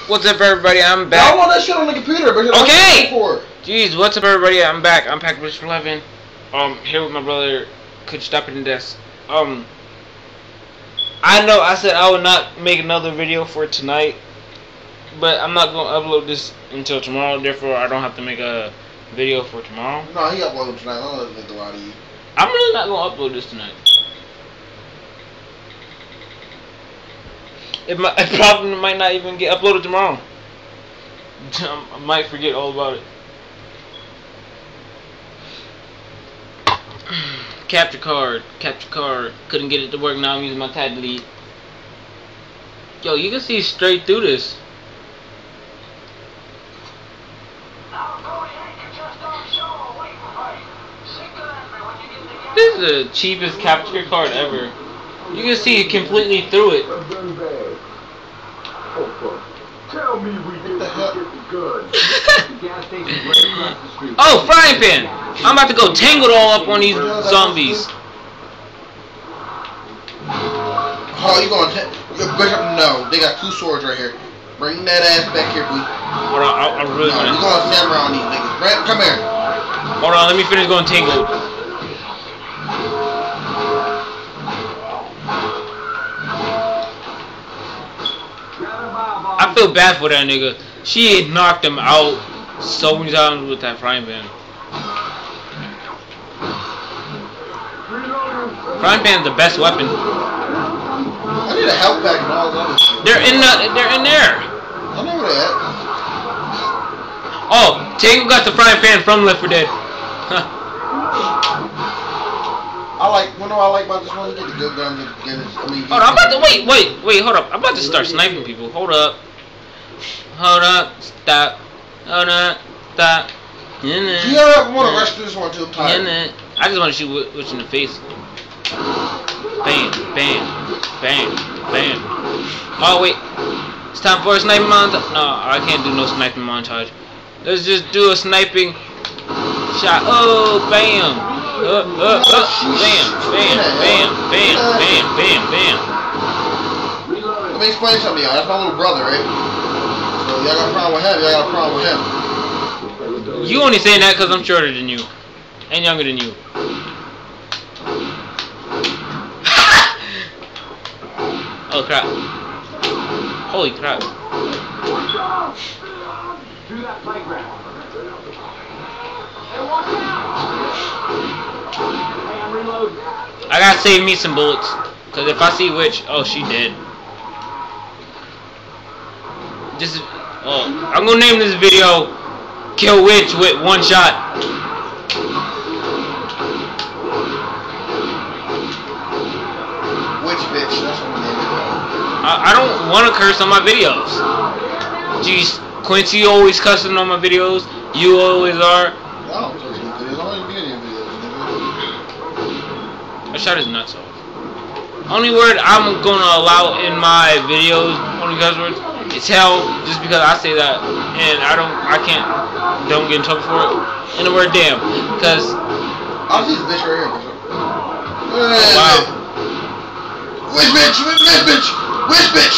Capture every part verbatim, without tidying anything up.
What's up, everybody? I'm back. I want that shit on the computer, but okay. Jeez, what's up, everybody? I'm back. I'm Pack Rich eleven. Um, here with my brother. Could you stop it in this? Um, I know I said I would not make another video for tonight, but I'm not gonna upload this until tomorrow. Therefore, I don't have to make a video for tomorrow. No, he uploaded tonight. I don't let him make a lot of you. I'm really not gonna upload this tonight. It, might, it probably might not even get uploaded tomorrow. I might forget all about it. Capture card, capture card. Couldn't get it to work. Now I'm using my tab delete. Yo, you can see straight through this. This is the cheapest capture card ever. You can see completely through it. Tell me we didn't get the gun. Oh, frying pan! I'm about to go tangled all up on these zombies. Oh, you going to Bishop? No, they got two swords right here. Bring that ass back here, please. Hold on, I, I really no, wanna. You going to stand around these niggas? Right, come here. Hold on, let me finish going tangled. I feel bad for that nigga. She had knocked him out so many times with that frying pan. Frying pan's the best weapon. I need a health pack and all that shit. They're in the. They're in there. I know where they at. Oh, Tango got the frying pan from Left four Dead. I like. When do I like about this one? You get the good guns and get it. I mean, hold on, I'm about to wait, wait, wait. Hold up. I'm about to start sniping people. Hold up. Hold up. Stop. Hold up. Stop. Do you ever want to rush this one too tired? I just want to shoot Witch in the face. Bam, bam, bam, bam. Oh wait, it's time for a sniping montage. No, I can't do no sniping montage. Let's just do a sniping shot. Oh, bam, uh, uh, uh, bam, bam, bam, bam, bam, bam, bam. Let me explain something to y'all. That's my little brother, right? So y'all got a problem with him. Y'all got a problem with him. You only saying that because I'm shorter than you and younger than you. Oh crap. Holy crap. I gotta save me some bullets. Cause if I see Witch, oh she dead. This is oh I'm gonna name this video Kill Witch with one shot. Witch bitch, that's what we name it. I, I don't want to curse on my videos. Jeez, Quincy always cussing on my videos. You always are. I don't curse in videos. I don't even be in your videos, nigga. I shot his nuts off. Only word I'm gonna allow in my videos, only cuss words, is hell. Just because I say that, and I don't, I can't, don't get in trouble for it. And the word damn, because. I'll see this bitch right here. Oh, wow. Which bitch? Which bitch? Which bitch?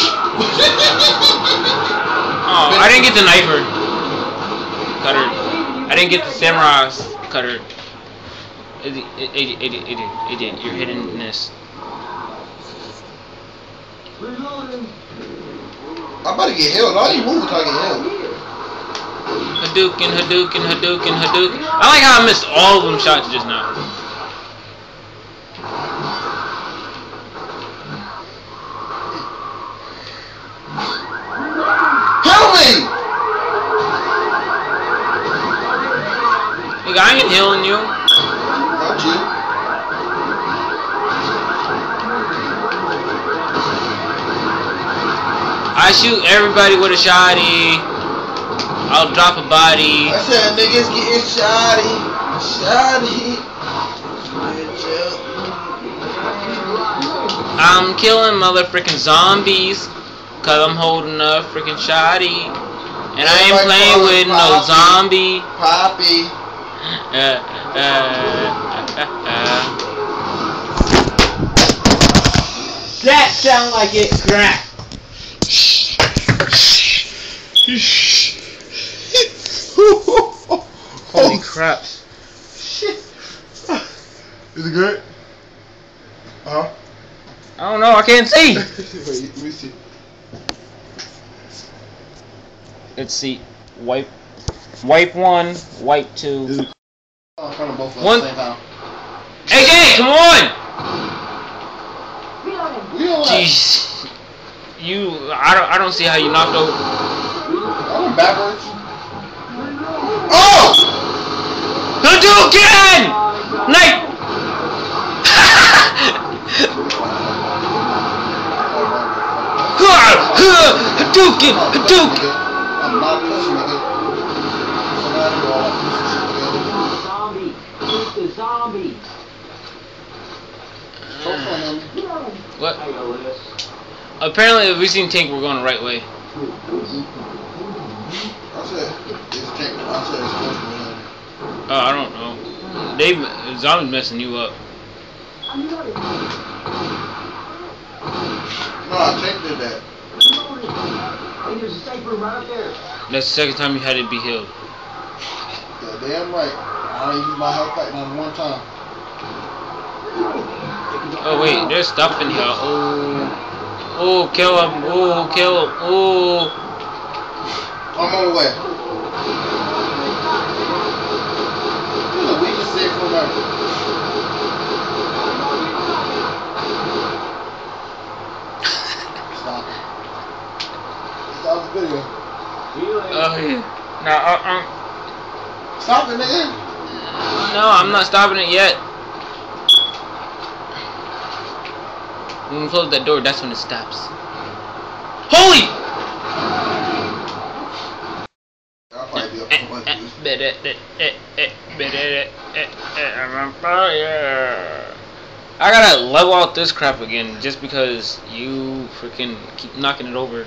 Oh, I didn't get the knifer cutter. I didn't get the samurai cutter. Idiot, idiot, idiot, idiot, idiot. You're hitting this. I'm about to get healed. All you move until I get healed. Hadouken, Hadouken, Hadouken, Hadouken. I like how I missed all of them shots just now. Nigga, I ain't healing you. Not you. I shoot everybody with a shotty. I'll drop a body. I said niggas getting shotty. Shotty. I'm killing motherfucking zombies. Cause I'm holding a freaking shotty. And I ain't playing with no zombie. Poppy. Uh, uh, uh, uh. That sound like it cracked. Holy crap. Shit. Is it good? Uh-huh. I don't know, I can't see. Wait, let me see. Let's see. Wipe. Wipe one, wipe two. Oh, I'm trying to both at One. the same time. A J, come on! We don't like. Jeez. You, I don't, I don't see how you knocked over. I went backwards. Oh! Hadouken! Knife! Hadouken! Hadouken! I'm not pushing nigga. Somebody do all that pushing shit together. Zombie. It's the zombie. So fun, homie. What? I know this. Apparently, if we seen Tank, we're going the right way. I said, it's tank. I said, it's supposed to be. Oh, I don't know. They, zombies messing you up. No, tank did that. Hey, there's a safe room right up there. That's the second time you had it be healed. Yeah, damn right. I only used my health pack not one time. Oh wait, there's stuff in here. Oh, oh, kill him. Oh, kill him. Oh. I'm on the way. This is the weakest safe room ever. Stop. Stop the video. Oh yeah. No, uh, uh, Stop it, nigga. no, I'm not stopping it yet. When we close that door, that's when it stops. Holy! I'll probably be up to one of these. I gotta level out this crap again just because you freaking keep knocking it over.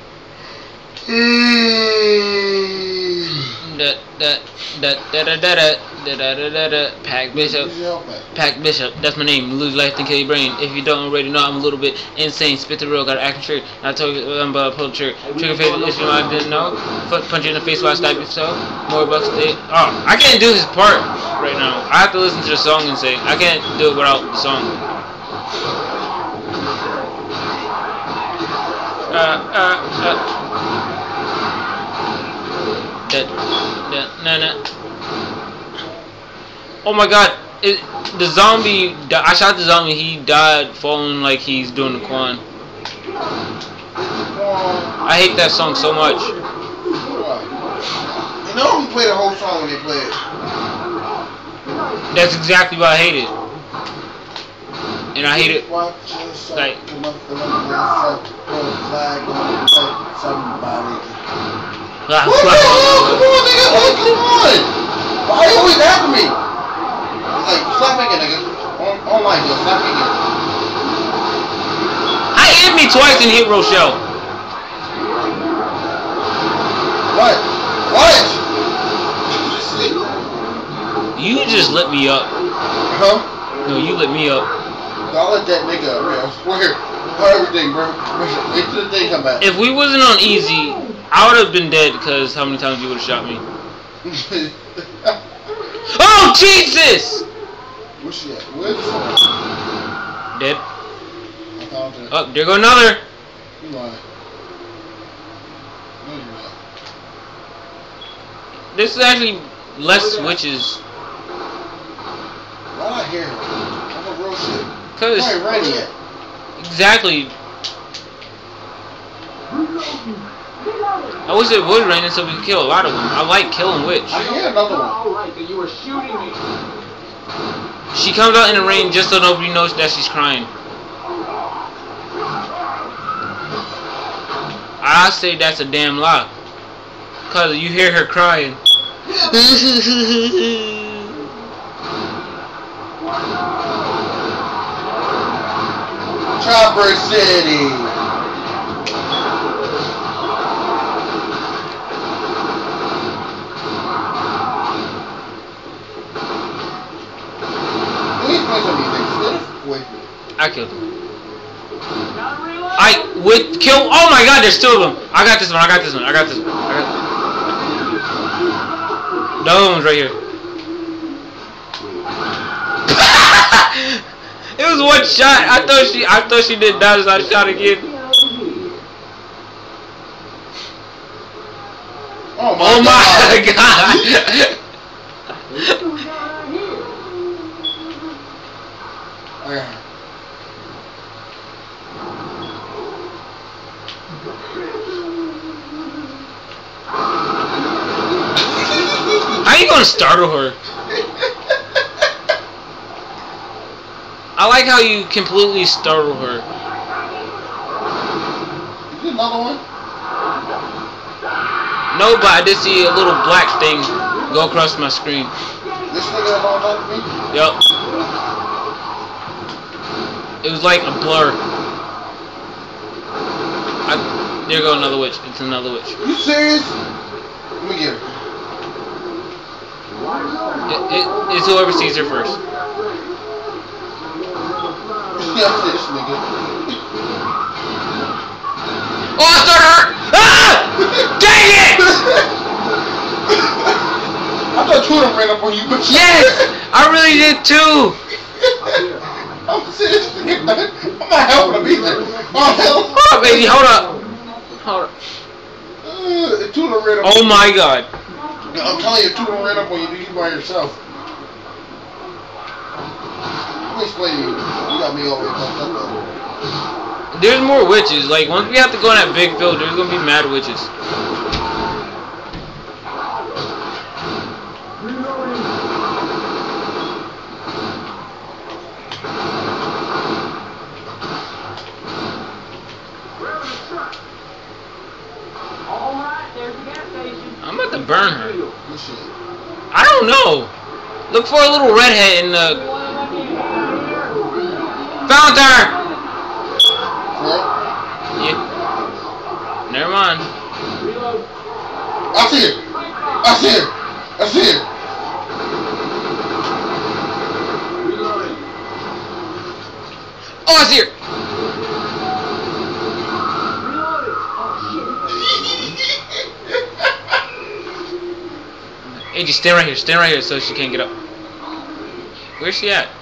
Da da da da da da da da da da da. Pack Bishop. Pack Bishop. That's my name. Lose life and kill your brain. If you don't already know, I'm a little bit insane. Spit the real. Got an action trick. I told you I'm about to pull the trigger. Trigger face issue I didn't know. Foot punch you in the face while I stab yourself. More bucks today. Oh, I can't do his part right now. I have to listen to the song and say I can't do it without the song. Uh uh uh. That, that, nah, nah. Oh my god, it, the zombie, I shot the zombie, he died falling like he's doing the Quan. I hate that song so much. You know we play the whole song when they play it. That's exactly why I hate it. And I hate it, like, what the hell? Come on, nigga! Like, come on! Why you always after me? Like, stop making, nigga. On, online, yo, stop making. I hit me twice and hit Rochelle. What? What? You just lit me up. Huh? No, you lit me up. I'll let that nigga up, man. I swear. For everything, bro. Wait till the thing come back. If we wasn't on easy, I would have been dead because how many times you would have shot me? Oh Jesus! Where's she at? Where's she at? Dead. I found her. Oh, there go another. You lying. No, you're not. This is actually less switches. Why not hear her? I'm a real shit. Cause I ain't ready yet. exactly. I wish it would rain so we could kill a lot of them. I like killing witch. I hear another one. All right, but you were shooting me. She comes out in the rain just so nobody knows that she's crying. I say that's a damn lie. Cause you hear her crying. Chopper City. I killed him. I with kill. Oh my God, there's two of them. I got this one. I got this one. I got this one. I got the other one's right here. It was one shot. I thought she. I thought she did that. So I shot again. Oh my, Oh my God. God. Okay. How you gonna startle her? I like how you completely startle her. Is there another one? No, but I did see a little black thing go across my screen. This nigga that's on top of me? Yup. It was like a blur. I, there go another witch. It's another witch. You serious? Let me get her. It, it, it's whoever sees her first. Yeah, this nigga. Oh, I started her! Ah! Dang it! I thought two of them ran up on you, but Yes! I really did too! I'm serious, nigga. I'm not helping him either. Oh, hell. Oh, baby, hold up. Hold up. Uh, two of them ran up Oh my God. I'm telling you, two of them ran up on you, you by yourself. Let me explain to you. You got me all the way fucked up though. There's more witches. Like, once we have to go in that big field, there's gonna be mad witches. I'm about to burn her. Good shit. I don't know. Look for a little redhead in the... Found her! What? Yeah. Never mind. I see it. I see it. I see it. Oh, I see her! Hey, just stand right here. Stand right here so she can't get up. Where's she at?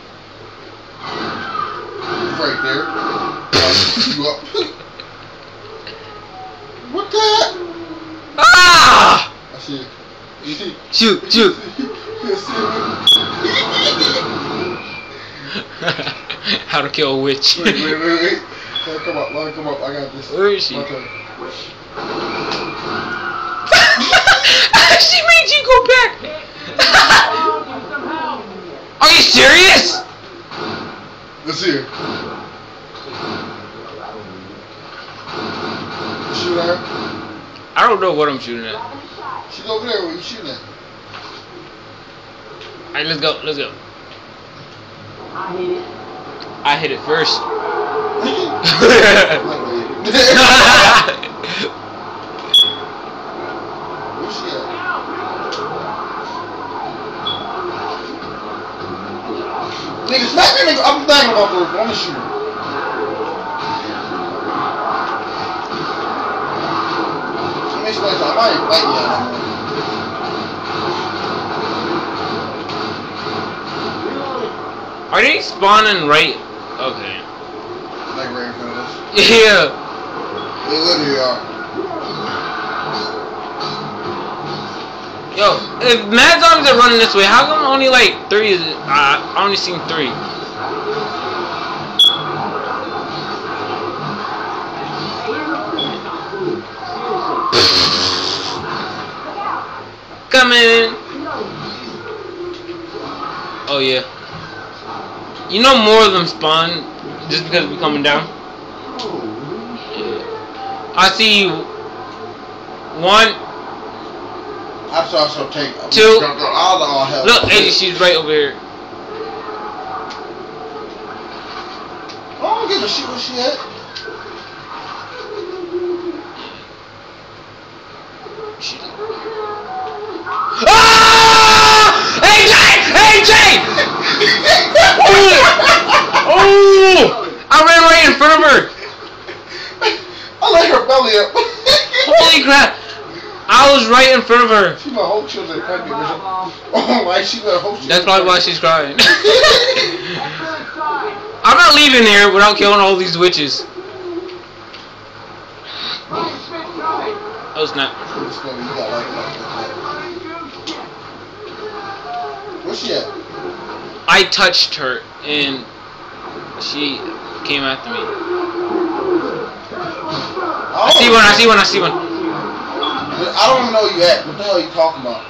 Right there. You up. What the heck? Ah! I see it. You see? Shoot, shoot. You see How to kill a witch. it? Wait, wait, wait, wait. Let her come up. Let her come up. I got this. Where is she? My turn. She made you go back. Are you serious? Let's see her. You shoot at her? I don't know what I'm shooting at. She's over there. What are you shooting at? Alright, let's go. Let's go. I hit it. I hit it first. Where's she at? Nigga, smack that nigga. I'm thinking about those. I'm gonna shoot her. Let me explain something. I ain't fighting y'all. Are they spawning right? Okay. Like right in front of us. Yeah. They literally are. Yo, if mad zombies are running this way, how come only like three is? Uh, I only seen three. Coming. Oh yeah. You know more of them spawn just because we're coming down. Yeah. I see one. I saw some take. Two. All the all hell. Look, Eddie, she's right over here. I don't give a shit where she at. She... Ah! A J! A J! Oh! Oh! I ran right in front of her. belly up. Holy crap! I was right in front of her. She my whole children pregnant. Oh my, she my whole. That's probably why she's crying. I'm not leaving here without killing all these witches. Oh snap! Where's she at? I touched her and she came after me. Oh, I see one. I see one. I see one. I don't even know where you at. What the hell are you talking about?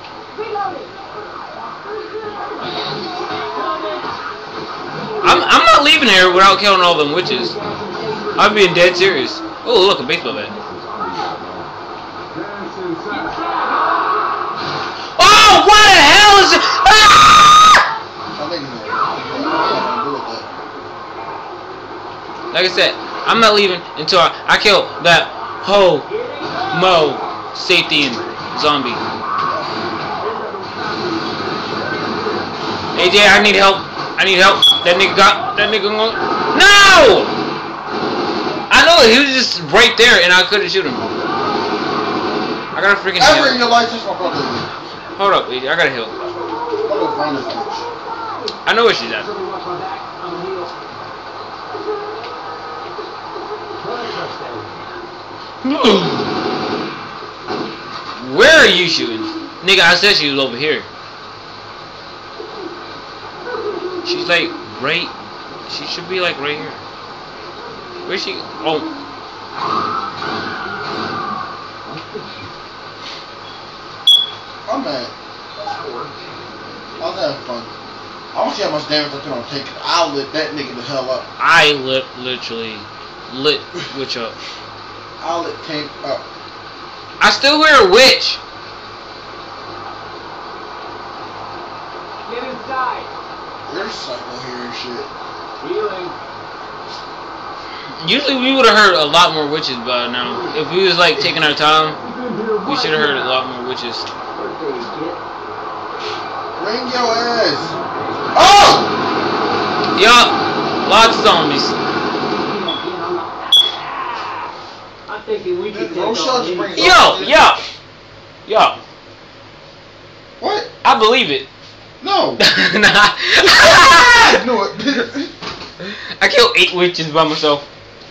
I'm I'm not leaving here without killing all them witches. I'm being dead serious. Oh look, a baseball bat. Oh, what the hell is it? Ah! Like I said, I'm not leaving until I, I kill that ho mo safety zombie. A J, I need help. I need help. That nigga got that nigga. Go no! I know he was just right there, and I couldn't shoot him. I gotta freaking. Ever in your life, just my brother. Hold up, A J. I gotta help. I'm gonna find this bitch. I know where she's at. Where are you shooting? Nigga, I said she was over here. She's like right. She should be like right here. Where's she? Oh. I'm mad. I'll have fun. I want to see how much damage I put on taking. I'll lit that nigga the hell up. I lit literally lit witch up. I'll lit Tank up. I still hear a witch. Get inside. You're psycho here and shit. Healing. Usually we would have heard a lot more witches by now. If we was like taking our time, we should have heard a lot more witches. Bring your ass. Oh! Yup, lots of zombies. I'm thinking we can take Rochelle on just brings these. Yo, yo, yo. What? I believe it. No. Nah. I knew it. I killed eight witches by myself.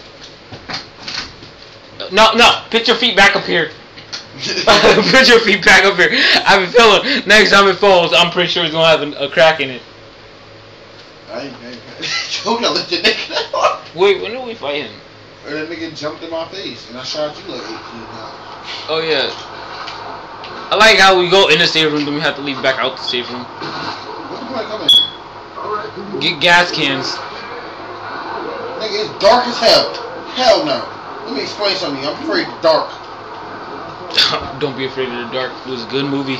No, no, put your feet back up here. Put your feet back up here. I have a feeling next time it falls, I'm pretty sure it's gonna have a, a crack in it. I ain't, I ain't. You gotta let the nigga know. Wait, when did we fight him? And that nigga jumped in my face, and I shot you like eighteen times. Oh yeah. I like how we go in the safe room, then we have to leave back out the safe room. What the point coming here? Get gas cans. Nigga, it's dark as hell. Hell no. Let me explain something. I'm afraid of dark. Don't be afraid of the dark. It was a good movie.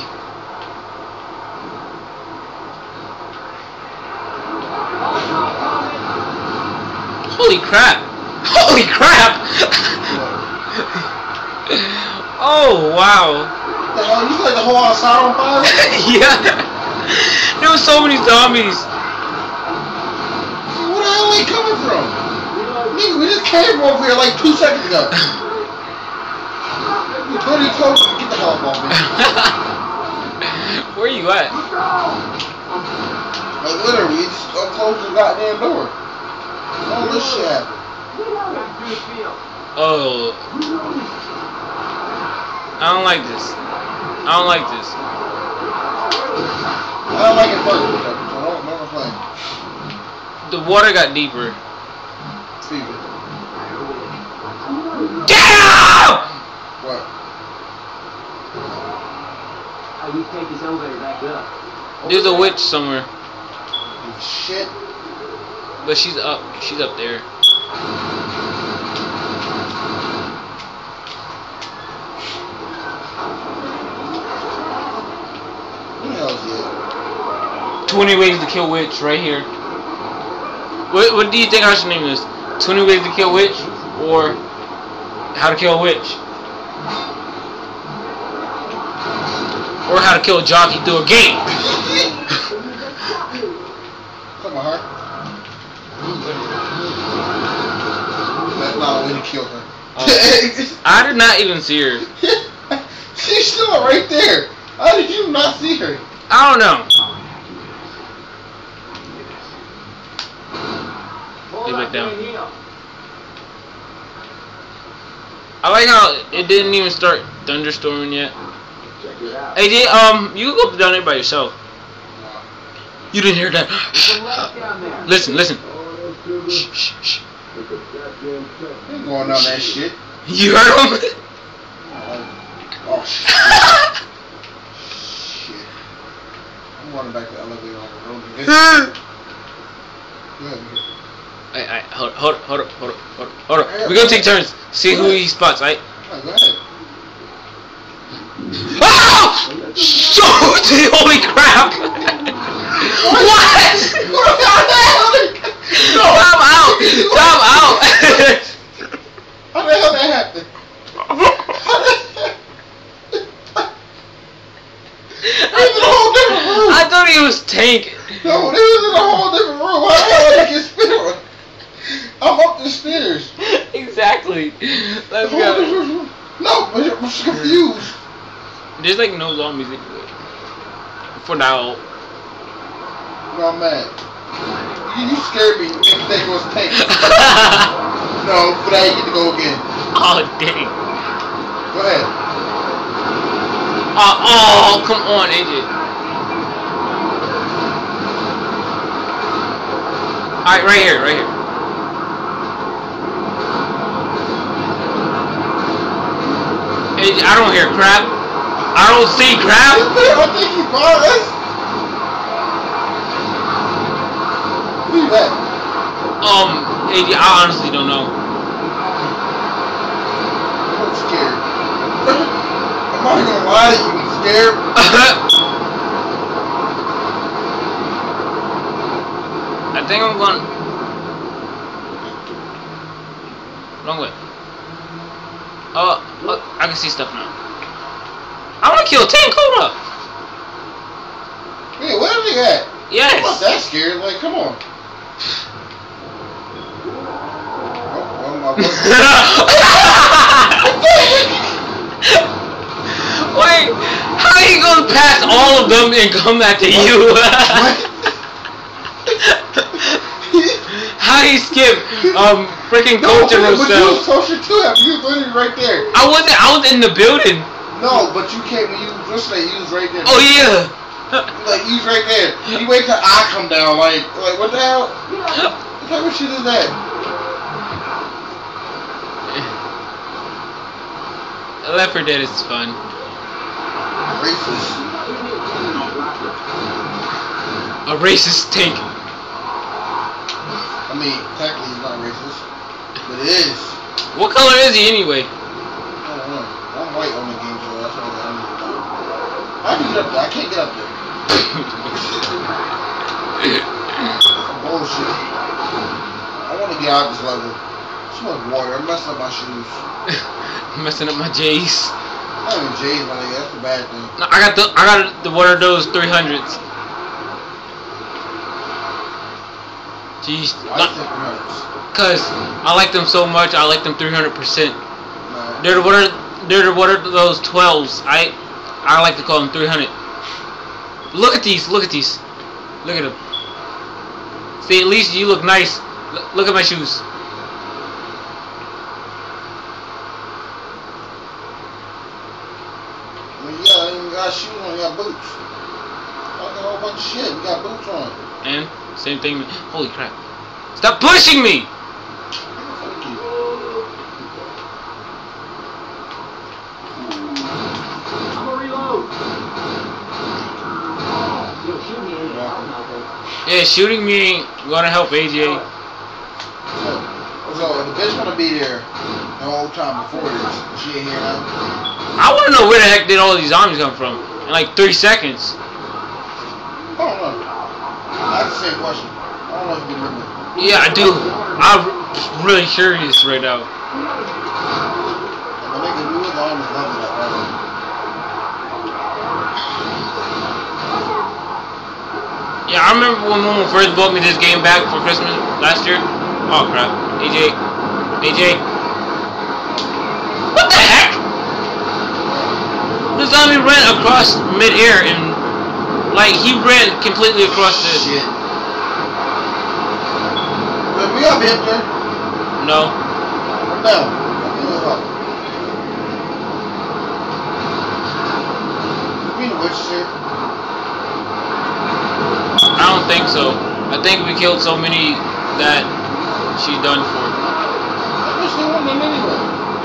Holy crap! Holy crap! Oh wow! What the hell? You like the whole outside on fire? Yeah. There were so many zombies. Where the hell are they coming from? Nigga, we just came over here like two seconds ago. You told you told us to get the hell up off me. Where are you at? Like literally, we just closed the goddamn door. All this shit happened. Oh. I don't like this. I don't like this. I don't like it first, so I don't never play. The water got deeper. Fever. Damn! What? I need to take this elevator back up. There's a witch somewhere. Shit. But she's up. She's up there. Who the hell is it? twenty ways to kill witch right here. What, what do you think I should name this? twenty ways to kill witch? Or how to kill a witch? Or how to kill a jockey through a gate? Come on, her. That's not a way to kill her. Oh. I did not even see her. She's still right there. How did you not see her? I don't know. Lay back down. I like how it didn't even start thunderstorming yet. Check it out. A J, um, you can go down there by yourself. You didn't hear that? There's a light down there. Listen, listen. Shh, shh, shh. I ain't going down that shit. You heard him? Oh, shit. Shit. I'm running back to the elevator on the road. Good. Alright, alright, hold, hold, hold up, hold up, hold up, hold up. We're gonna take turns. See who he spots, right? Oh, go ahead. Oh! So, holy crap! What? No. Time out! Time out! How the hell that happened? He was in a whole different room. I thought he was Tank. No, they was in a whole different room. How the hell did they get spit on? I'm up the stairs. Exactly. Let's go. No, but I'm just confused. There's like no long music for now. No, I'm mad. You, you scared me. You made me think it was Tank. No, but I ain't get to go again. Oh dang. Go ahead. Uh, oh, come on, A J. Alright, right here, right here. A J, I don't hear crap. I don't see crap. I think he bought us. Who's that? Um, A J, I honestly don't know. I'm scared. I'm not gonna lie to you, I'm scared. I think I'm going wrong way. Oh, look, I can see stuff now. I want to kill Tank. Hold up. Wait, where are they at? Yes. I'm not that scared. Like, come on. Oh, well, my Wait, how are you gonna pass all of them and come back to you? How he skip um freaking no, coach and but you was Rochelle? closer to him. You was literally right there. I wasn't. I was in the building. No, but you came when you was listening. You was right there. Oh yeah. Like you was right there. You wait till I come down. Like, like what the hell? What type of shit is that? Left four Dead is fun. Racist. A racist Tank. I mean, technically he's not racist, but it is. What color is he anyway? I don't know. I'm white on the game, so that's all I need to know. I can get up there. I can't get up there. Bullshit. I want to get out this level. Too much water. I'm messing up my shoes. Messing up my J's. Not even J's, my nigga. That's the bad thing. No, I got the I got the what are those three hundreds? Jeez, Why you think hundreds? cause I like them so much. I like them three hundred percent. Nah. They're the what are they're the what are those twelves? I I like to call them three hundred. Look at these. Look at these. Look at them. See, at least you look nice. L look at my shoes. I mean, you got, you got shoes on, you got boots. I got a whole bunch of shit. You got boots on. And same thing. Holy crap! Stop pushing me! Fuck you. I'm gonna reload. Yo, shoot me in the Yeah, shooting me ain't gonna help A J. So, so the bitch wanna be there the whole time before this. She ain't here now. I wanna know where the heck did all these zombies come from? In like three seconds. I don't know. That's the same question. I don't know if you remember. Yeah, I do. I'm really curious right now. I think we was almost loving that, right? Yeah, I remember when Momo first bought me this game back for Christmas last year. Oh crap. A J. A J. time he ran across mid-air and like he ran completely across the shit. Wait, we up here, man? No. I'm down. We need a witch here. I don't think so. I think we killed so many that she's done for. I wish they wouldn't have anyway.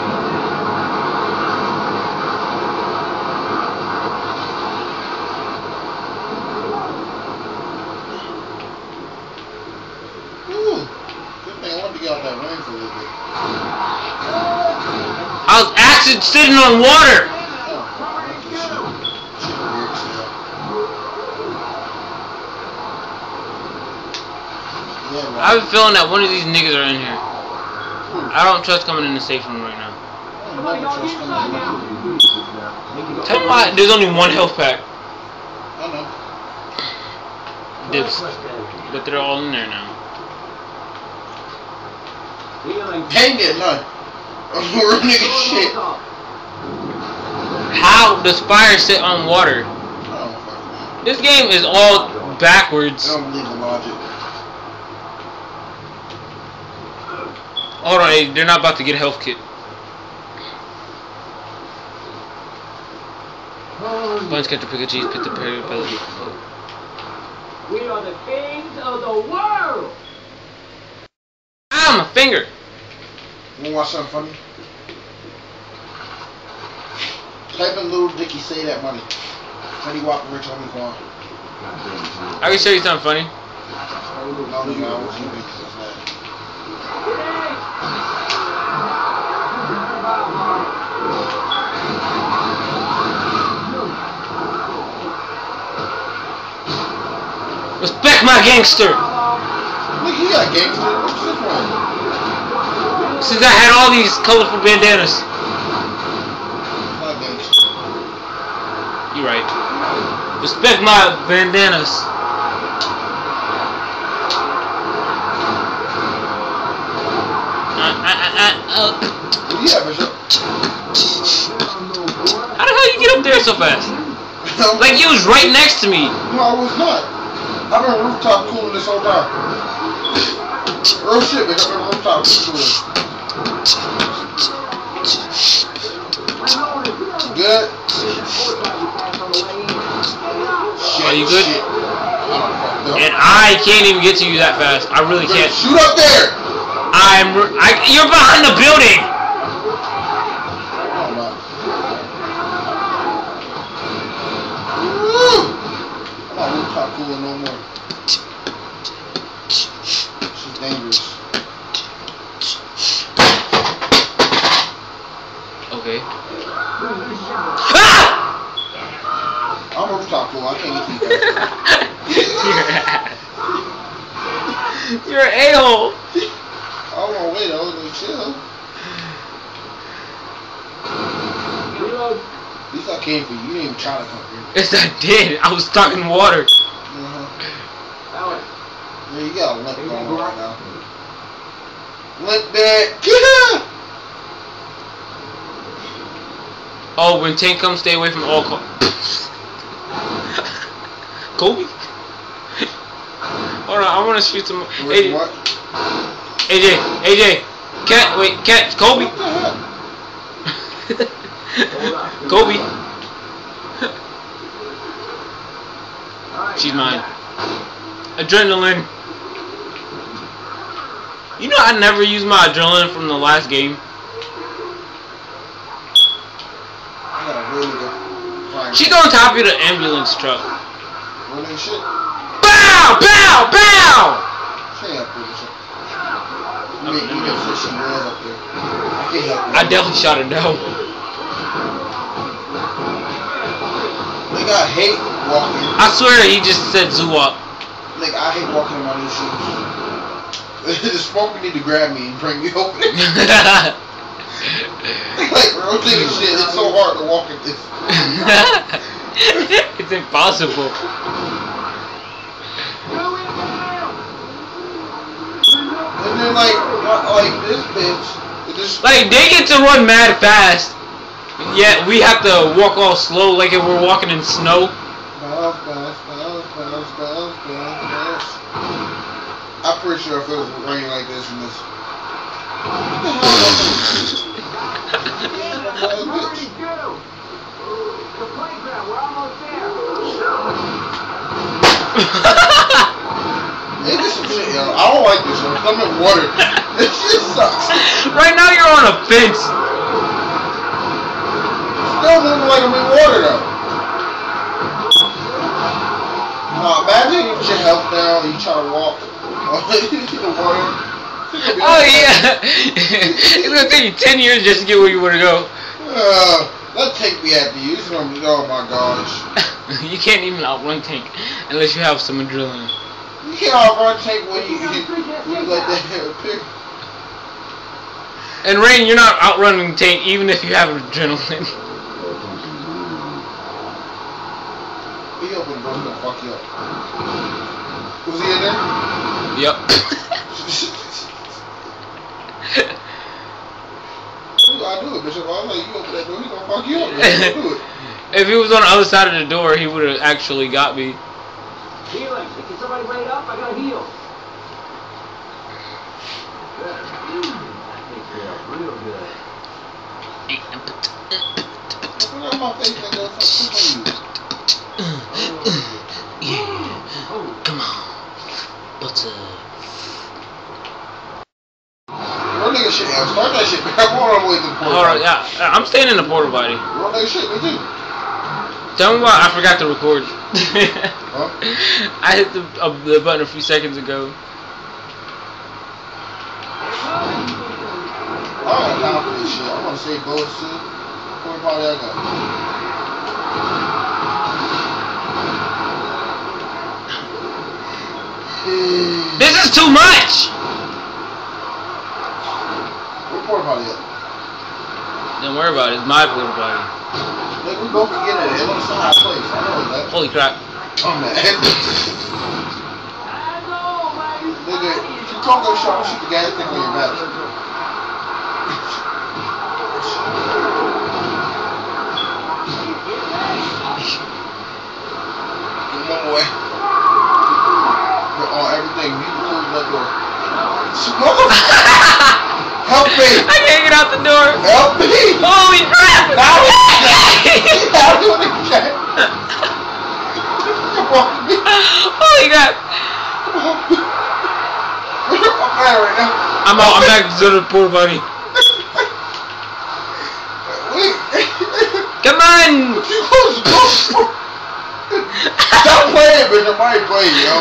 I was actually sitting on water. I have a feeling that one of these niggas are in here. I don't trust coming in the safe room right now. Tell me why there's only one health pack. I know. Dibs. But they're all in there now. Dang it, no. We're nigga shit. How does fire sit on water? Oh, this game is all backwards. I don't believe the logic. Hold on, hey, they're not about to get a health kit. Bunch catcher, pick a cheese, pit the perry, ability. We are the kings of the world. Ah, my finger. You wanna watch something funny? Type in Little Dicky say that money. Teddy Walker, Rich Homie Quan. I can show you something funny. No, nigga, I want you to make this that. Respect my gangster. Look, he got gangster. What's this one? Since I had all these colorful bandanas. Not gangster. You're right. Respect my bandanas. Uh, uh, uh, uh, uh. Yeah, for sure. How the hell you get up there so fast? Like you was right next to me. No, I was not. I've been rooftop cooling this whole time. Real shit, bitch. I've been rooftop cooling. Good. Shit, Are you good? Shit. And I can't even get to you that fast. I really can't. Shoot up there. I'm. I, you're behind the building. Oh my. Woo. I'm not rooftop cooling no more. She's dangerous. Okay. Ah! I'm rooftop cool. I can't get you guys. You're an a-hole. I don't want to wait. I was going to chill. At least I came for you. You didn't even try to come here. Yes, I did. I was stuck in water. Uh-huh. Yeah, you got a limp going on right now. Limp that. Oh, when tank comes, stay away from all. Co Kobe? Hold on, I want to shoot some. Wait, what? A J, A J, cat, wait, cat, Kobe. Kobe. She's mine. Adrenaline. You know I never used my adrenaline from the last game. I got a really good. She's on top of the ambulance truck. Running shit. Bow! Bow! Bow! She ain't up there with shit. You make me know that she ran up there. I can't help it. I definitely shot her down. Nigga, I hate walking. I swear he just said zoo up. Nigga, I hate walking in my new shoes. The smoker need to grab me and bring me over there. Like, real nigga shit, it's so hard to walk in this. It's impossible. And then like, like this bitch, this Like they get to run mad fast. Yeah, we have to walk all slow like if we're walking in snow. Bounce, bounce, bounce, bounce, bounce, bounce, bounce. I'm pretty sure if it was raining like this in this. The playground, we're almost there. Hey, this some shit, yo. I don't like this, yo. I'm in water. This shit sucks. Right now you're on a fence. Still moving like I'm in water, though. Uh, imagine you put your health down and you try to walk in the water. Oh yeah. It's gonna take you ten years just to get where you want to go. Uh, that tank we have to use. Oh my gosh. You can't even outrun Tank unless you have some adrenaline. You can't outrun tank when you, you, when you let that pick. And Rain, you're not outrunning Tank even if you have adrenaline. He opened the door, he's gonna fuck you up. Was he in there? Yep. You gotta do it, Bishop. I was like, you open that door, he gonna fuck you up. You gotta do it. If he was on the other side of the door, he would have actually got me. Healing. Can somebody wait up? I gotta heal. Good. That takes care of real good. Look at my face, nigga. Fuck you. Yeah. Come on. Butter. Real nigga shit, yeah. Start that shit. I'm on our way to the porta Alright, potty. yeah. I'm staying in the porta potty. Real nigga shit, me too. Tell me why I forgot to record. Huh? I hit the, uh, the button a few seconds ago. I don't have time for this shit. I want to say bullshit. Porta potty I got. This is too much! Where porta potty at? Don't worry about it. It's my porta potty. Nigga, we both can get it. It looks like a high place. I know that. Holy crap. Oh man. Nigga, if you come go shop, shoot the gas tank on your back. Get one boy. Put on everything. You can close that door. Motherfucker! Help me! I can't get out the door. Help me! Holy crap! Now How do I check? Come on, me. Holy crap! Where's your fuck at right now? I'm out. I'm back to the porta potty. Wait. Come on! You close the door. Stop playing, bitch. I'm already playing, yo.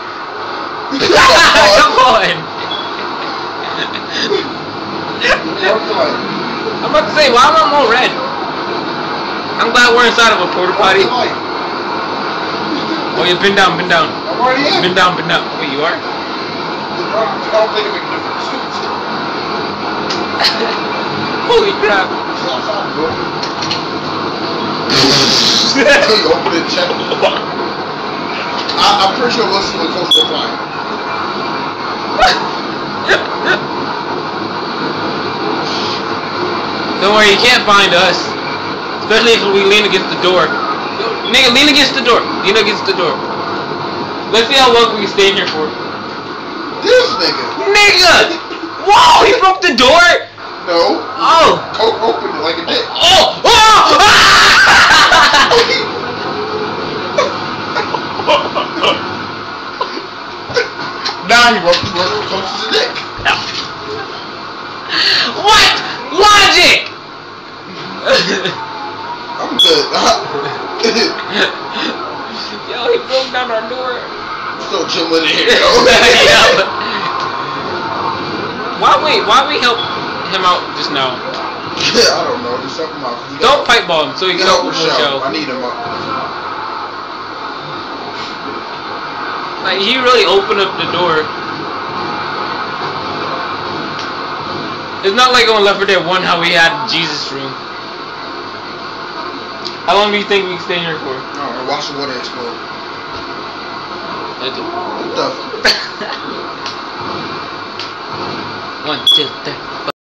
Come on! I'm about to say, why am I more red? I'm glad we're inside of a porta potty. Oh, you bend down, bend down. I'm already in. Bend down, bend down. Wait, you are? I don't think it makes a difference. Holy crap. It's outside, bro. You open it, check. I, I'm pretty sure listen to the coastal flying. Don't worry, you can't find us. Especially if we lean against the door. Nigga, lean against the door. Lean against the door. Let's see how long we can stay in here for. This nigga. Nigga! Whoa, he broke the door? No. Oh. Coke opened it like a dick. Oh! Oh! Now he broke the door and Coke's a dick. What? Logic! I'm good. Yo, he broke down our door. Still chilling in here, yo. Yeah. Why wait? Why we help him out just now? I don't know. Just help him out. Don't pipe bomb him so he can help open him the show. show. I need him up. Like he really opened up the door. It's not like on Left four Dead one how we had Jesus room. How long do you think we can stay here for? I don't know. Watch the water explode. That's it. What the? One, two, three.